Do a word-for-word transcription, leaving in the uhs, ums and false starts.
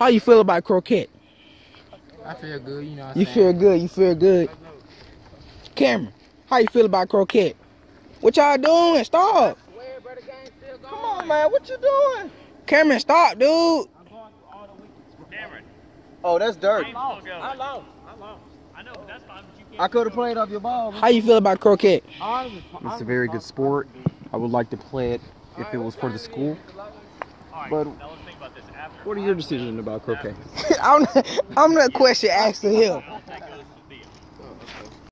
How you feel about croquet? I feel good, you know what I'm You saying? feel good, you feel good. Cameron, how you feel about croquet? What y'all doing? Stop. Come on, man, what you doing? Cameron, stop, dude. Cameron. Oh, that's dirt. I lost. I lost. I lost. I know, but that's fine. But you can't. I could have played off your ball. How you feel about croquet? It's a very good sport. I would like to play it if it was for the school. But Now let's think about this after. what are your decisions about croquet? I'm, I'm not question asking him.